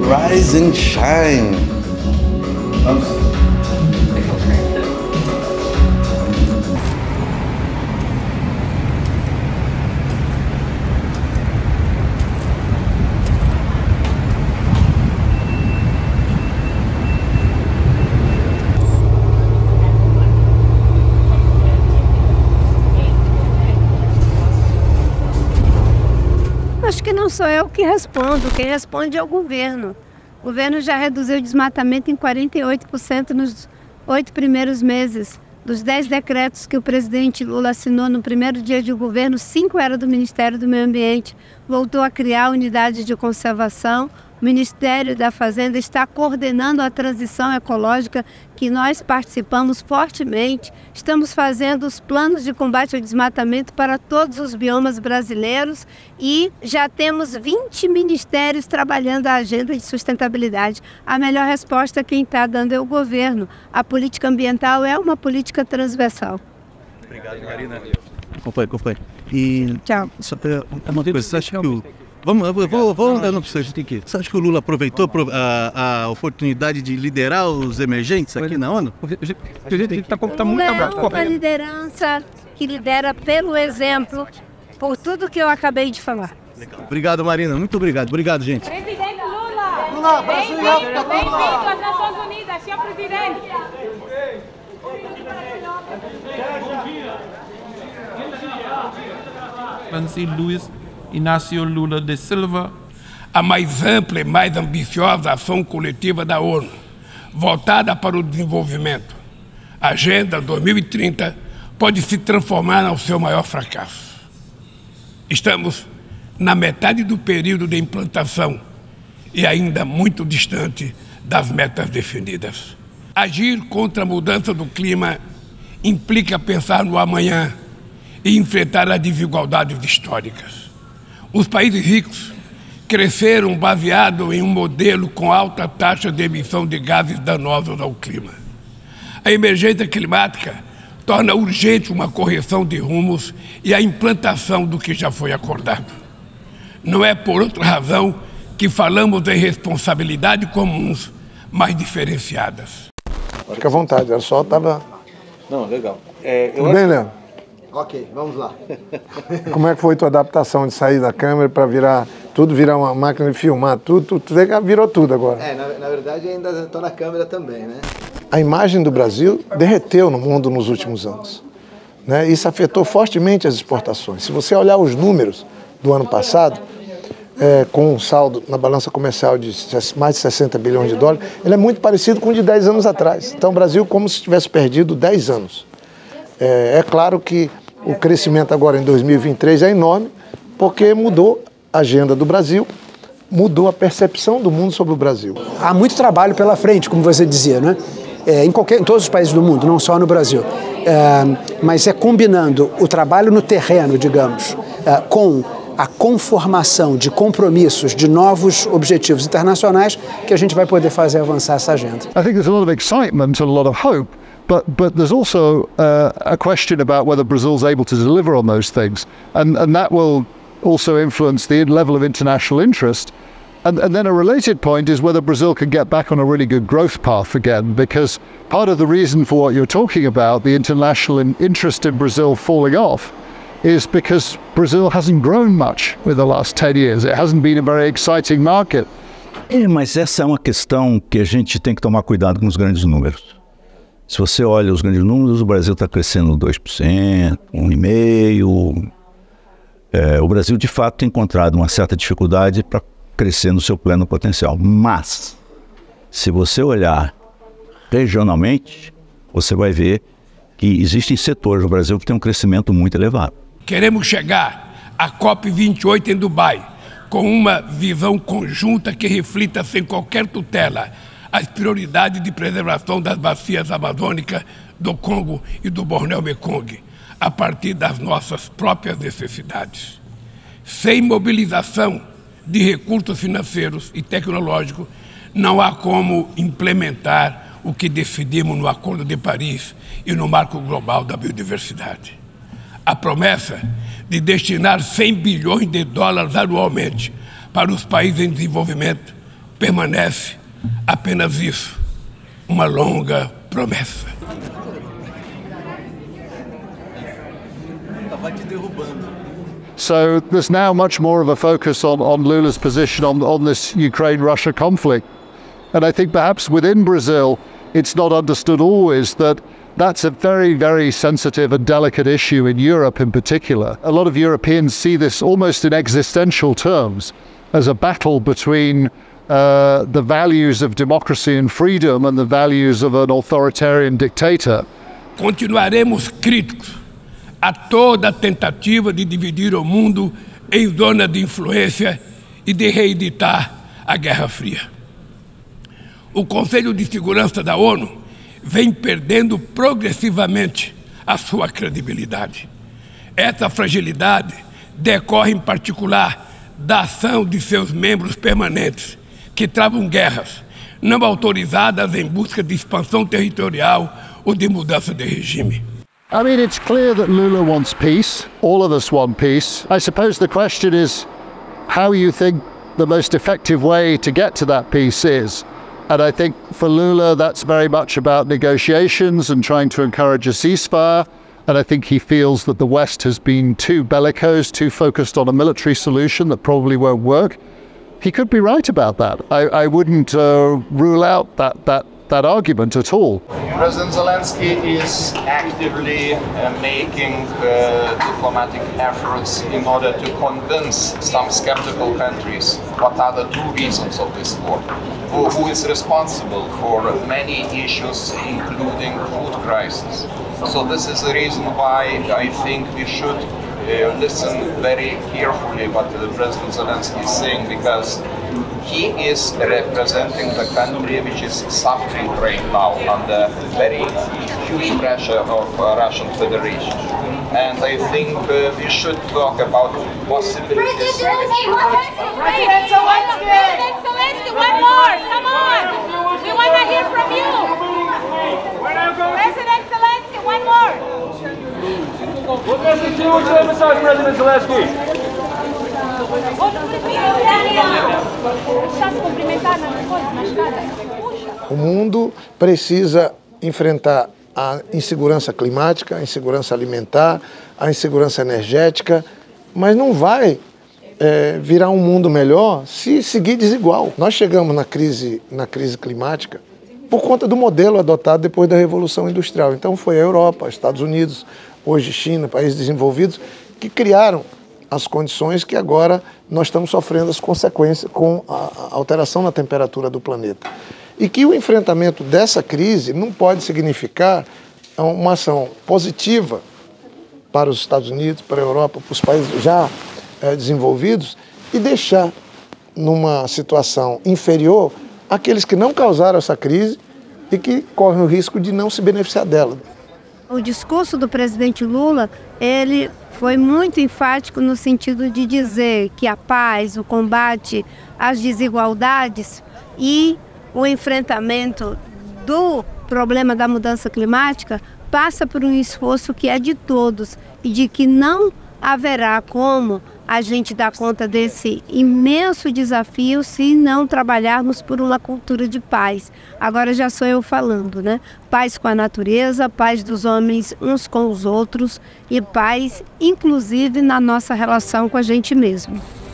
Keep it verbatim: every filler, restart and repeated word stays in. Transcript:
rise and shine. Vamos. Acho que não sou eu que respondo, quem responde é o governo. O governo já reduziu o desmatamento em quarenta e oito por cento nos oito primeiros meses. Dos dez decretos que o presidente Lula assinou no primeiro dia de governo, cinco eram do Ministério do Meio Ambiente. Voltou a criar unidades de conservação. O Ministério da Fazenda está coordenando a transição ecológica que nós participamos fortemente. Estamos fazendo os planos de combate ao desmatamento para todos os biomas brasileiros e já temos vinte ministérios trabalhando a agenda de sustentabilidade. A melhor resposta quem está dando é o governo. A política ambiental é uma política transversal. Obrigado, Marina. Acompanhe, acompanhe. E tchau. Só para uma coisa, você acha que o Vamos, eu vou, vou, eu não preciso, a gente tem que ir. Você acha que o Lula aproveitou a, a oportunidade de liderar os emergentes aqui na ONU? A gente está tá muito abraço. É uma liderança que lidera pelo exemplo, por tudo que eu acabei de falar. Legal. Obrigado, Marina. Muito obrigado. Obrigado, gente. Presidente Lula! Lula, Brasil! Bem-vindo bem às Nações Unidas, senhor presidente! Francis Luiz Inácio Lula da Silva. A mais ampla e mais ambiciosa ação coletiva da ONU, voltada para o desenvolvimento. A Agenda dois mil e trinta pode se transformar no seu maior fracasso. Estamos na metade do período de implantação e ainda muito distante das metas definidas. Agir contra a mudança do clima implica pensar no amanhã e enfrentar as desigualdades históricas. Os países ricos cresceram baseado em um modelo com alta taxa de emissão de gases danosos ao clima. A emergência climática torna urgente uma correção de rumos e a implantação do que já foi acordado. Não é por outra razão que falamos em responsabilidades comuns, mas diferenciadas. Fica à vontade, era só estava... Não, legal. É, eu Tudo bem, Leandro? Ok, vamos lá. Como é que foi tua adaptação de sair da câmera para virar tudo, virar uma máquina de filmar tudo, tudo, tudo virou tudo agora? É, na, na verdade ainda estou na câmera também, né? A imagem do Brasil derreteu no mundo nos últimos anos, né? Isso afetou fortemente as exportações. Se você olhar os números do ano passado, é, com um saldo na balança comercial de mais de sessenta bilhões de dólares, ele é muito parecido com o de dez anos atrás. Então o Brasil como se tivesse perdido dez anos. É, é claro que o crescimento agora em dois mil e vinte e três é enorme, porque mudou a agenda do Brasil, mudou a percepção do mundo sobre o Brasil. Há muito trabalho pela frente, como você dizia, né? É, em, qualquer, em todos os países do mundo, não só no Brasil. É, mas é combinando o trabalho no terreno, digamos, é, com a conformação de compromissos, de novos objetivos internacionais, que a gente vai poder fazer avançar essa agenda. I think there's a lot of excitement and a lot of hope. But, but there's also uh, a question about whether Brazil's able to deliver on those things. And, and that will also influence the level of international interest. And, and then a related point is whether Brazil can get back on a really good growth path again, because part of the reason for what you're talking about, the international in interest in Brazil falling off, is because Brazil hasn't grown much with the last ten years. It hasn't been a very exciting market. É, mas essa é uma questão que a gente tem que tomar cuidado com os grandes números. Se você olha os grandes números, o Brasil está crescendo dois por cento, um vírgula cinco por cento. É, o Brasil, de fato, tem encontrado uma certa dificuldade para crescer no seu pleno potencial. Mas, se você olhar regionalmente, você vai ver que existem setores no Brasil que têm um crescimento muito elevado. Queremos chegar à COP vinte e oito em Dubai com uma visão conjunta que reflita sem qualquer tutela as prioridades de preservação das bacias amazônicas do Congo e do Bornéu-Mekong, a partir das nossas próprias necessidades. Sem mobilização de recursos financeiros e tecnológicos, não há como implementar o que decidimos no Acordo de Paris e no Marco Global da Biodiversidade. A promessa de destinar cem bilhões de dólares anualmente para os países em desenvolvimento permanece apenas isso, uma longa promessa. So there's now much more of a focus on, on Lula's position on, on this Ukraine-Russia conflict. And I think perhaps within Brazil, it's not understood always that that's a very, very sensitive and delicate issue in Europe in particular. A lot of Europeans see this almost in existential terms as a battle between uh, the values of democracy and freedom and the values of an authoritarian dictator. Continuaremos críticos a toda tentativa de dividir o mundo em zona de influência e de reeditar a Guerra Fria. O Conselho de Segurança da ONU vem perdendo progressivamente a sua credibilidade. Essa fragilidade decorre em particular da ação de seus membros permanentes, que travam guerras não autorizadas em busca de expansão territorial ou de mudança de regime. I mean, it's clear that Lula wants peace. All of us want peace. I suppose the question is how you think the most effective way to get to that peace is. And I think for Lula, that's very much about negotiations and trying to encourage a ceasefire. And I think he feels that the West has been too bellicose, too focused on a military solution that probably won't work. He could be right about that. I, I wouldn't uh, rule out that, that, that argument at all. President Zelensky is actively uh, making uh, diplomatic efforts in order to convince some skeptical countries what are the true reasons of this war. Who, who is responsible for many issues, including food crisis. So this is the reason why I think we should uh, listen very carefully what the President Zelensky is saying, because he is representing the country which is suffering right now under very huge pressure of uh, Russian Federation. And I think uh, we should talk about possibilities. President Zelensky! President Zelensky, one more! Come on! We want to hear from you! President Zelensky, one more! What message do you want to emphasize, President Zelensky? O mundo precisa enfrentar a insegurança climática, a insegurança alimentar, a insegurança energética, mas não vai é, virar um mundo melhor se seguir desigual. Nós chegamos na crise, na crise climática por conta do modelo adotado depois da Revolução Industrial. Então foi a Europa, Estados Unidos, hoje China, países desenvolvidos, que criaram as condições que agora nós estamos sofrendo as consequências com a alteração na temperatura do planeta. E que o enfrentamento dessa crise não pode significar uma ação positiva para os Estados Unidos, para a Europa, para os países já é, desenvolvidos e deixar numa situação inferior aqueles que não causaram essa crise e que correm o risco de não se beneficiar dela. O discurso do presidente Lula, ele foi muito enfático no sentido de dizer que a paz, o combate às desigualdades e o enfrentamento do problema da mudança climática passa por um esforço que é de todos e de que não haverá como a gente dar conta desse imenso desafio se não trabalharmos por uma cultura de paz. Agora já sou eu falando, né? Paz com a natureza, paz dos homens uns com os outros e paz, inclusive, na nossa relação com a gente mesmo.